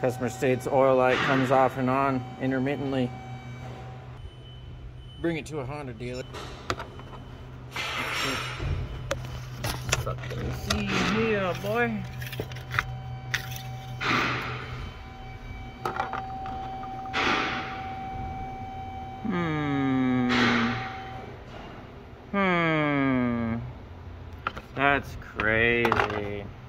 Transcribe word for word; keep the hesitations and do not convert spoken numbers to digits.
Customer states oil light comes off and on intermittently. Bring it to a Honda dealer. Fucking see here, boy. Hmm. Hmm. That's crazy.